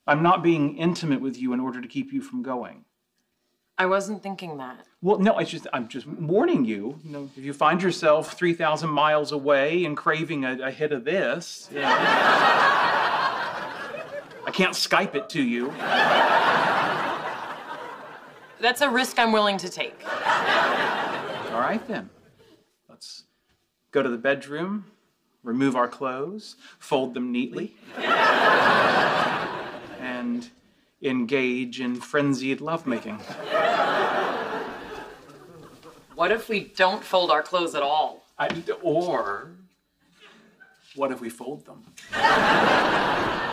I'm not being intimate with you in order to keep you from going. I wasn't thinking that. Well, no, I'm just warning you. You know, if you find yourself 3,000 miles away and craving a hit of this, I can't Skype it to you. That's a risk I'm willing to take. All right, then. Let's go to the bedroom, remove our clothes, fold them neatly, and engage in frenzied lovemaking. What if we don't fold our clothes at all? Or what if we fold them?